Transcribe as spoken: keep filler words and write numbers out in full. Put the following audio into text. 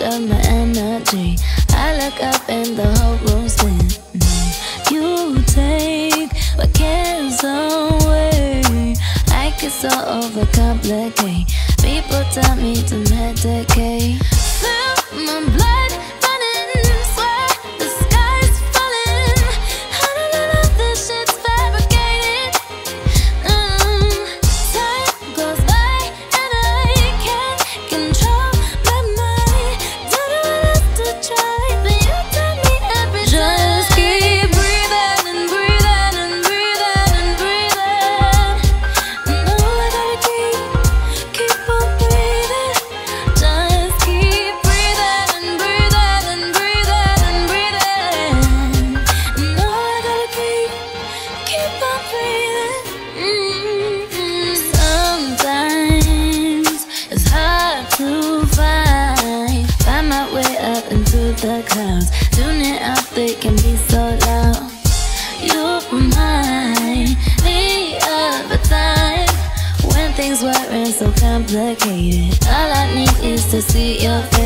of my energy. I look up and the whole room's spinning. You take my cares away. I get so overcomplicate. People tell me to medicate. Feel my blood running, swear the sky's falling. I don't know if this shit's fabricated. um, Time goes by and I can't control my mind. Don't know what else to try, but you tell me every time. Just keep breathing and breathing and breathing and breathing. No, I gotta keep, keep on breathing. Just keep breathing and breathing and breathing and breathing. No, I gotta keep, keep on breathing. mm-hmm. Sometimes it's hard to find, find my way up into the clouds. Tuning out, they can be so loud. You remind me of a time when things weren't so complicated. All I need is to see your face.